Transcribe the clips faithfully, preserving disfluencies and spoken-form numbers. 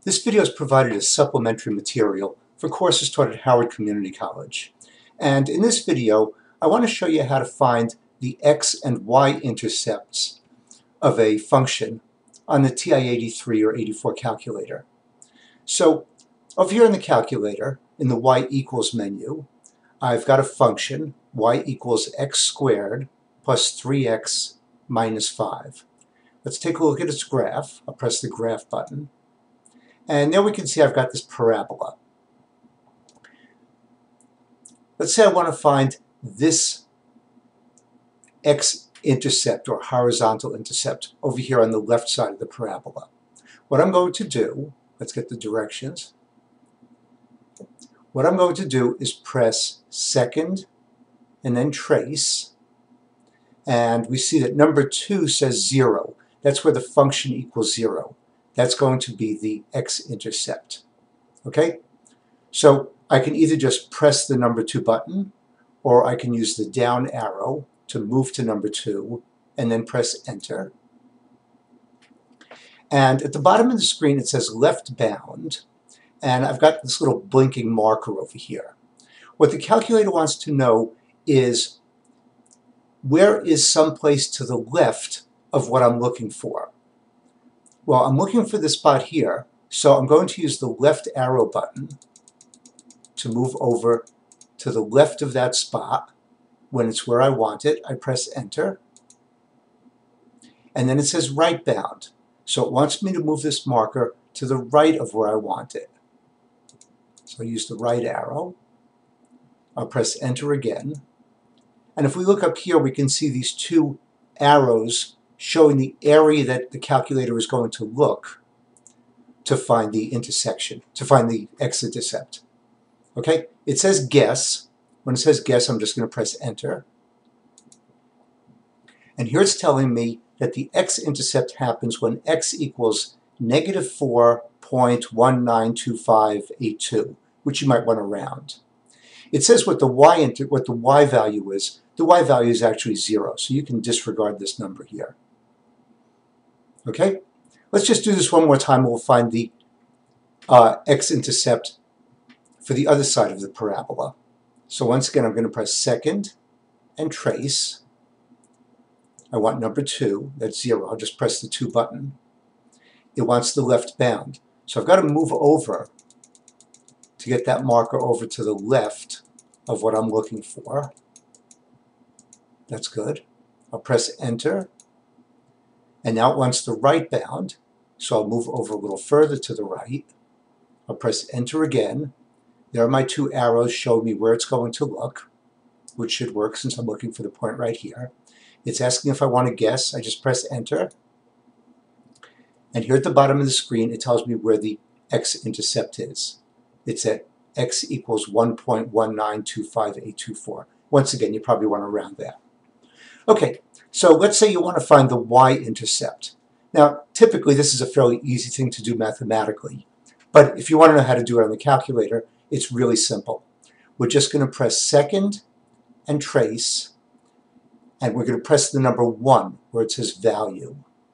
This video is provided as supplementary material for courses taught at Howard Community College. And in this video, I want to show you how to find the x and y-intercepts of a function on the T I eighty-three or eighty-four calculator. So over here in the calculator, in the y equals menu, I've got a function, y equals x squared plus three x minus five. Let's take a look at its graph. I'll press the graph button. And there we can see I've got this parabola. Let's say I want to find this x-intercept or horizontal intercept over here on the left side of the parabola. What I'm going to do, let's get the directions. What I'm going to do is press second and then trace. And we see that number two says zero. That's where the function equals zero. That's going to be the x-intercept. Okay? So I can either just press the number two button, or I can use the down arrow to move to number two, and then press enter. And at the bottom of the screen it says left bound, and I've got this little blinking marker over here. What the calculator wants to know is where is someplace to the left of what I'm looking for. Well, I'm looking for the spot here, so I'm going to use the left arrow button to move over to the left of that spot. When it's where I want it, I press enter. And then it says right bound. So it wants me to move this marker to the right of where I want it. So I use the right arrow. I'll press enter again. And if we look up here, we can see these two arrows showing the area that the calculator is going to look to find the intersection, to find the x-intercept. Okay, it says guess. When it says guess, I'm just going to press enter. And here it's telling me that the x-intercept happens when x equals negative four point one nine two five eight two, which you might want to round. It says what the y what the y value is. The y value is actually zero, so you can disregard this number here. Okay, let's just do this one more time. We'll find the uh, x-intercept for the other side of the parabola. So once again, I'm going to press second and trace. I want number two, that's zero. I'll just press the two button. It wants the left bound. So I've got to move over to get that marker over to the left of what I'm looking for. That's good. I'll press enter. And now it wants the right bound. So I'll move over a little further to the right. I'll press enter again. There are my two arrows showing me where it's going to look, which should work since I'm looking for the point right here. It's asking if I want to guess. I just press enter. And here at the bottom of the screen, it tells me where the x-intercept is. It's at x equals one point one nine two five eight two four. Once again, you probably want to round that. Okay, so let's say you want to find the y-intercept. Now, typically, this is a fairly easy thing to do mathematically. But if you want to know how to do it on the calculator, it's really simple. We're just going to press second and trace, and we're going to press the number one where it says value.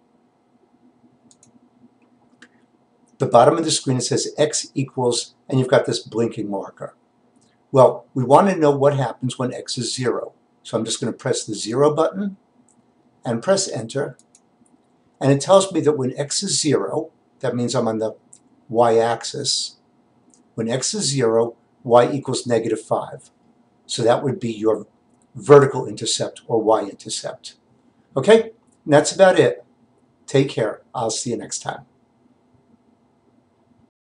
The bottom of the screen it says x equals, and you've got this blinking marker. Well, we want to know what happens when x is zero. So I'm just going to press the zero button and press enter. And it tells me that when x is zero, that means I'm on the y-axis. When x is zero, y equals negative five. So that would be your vertical intercept or y-intercept. Okay, and that's about it. Take care. I'll see you next time.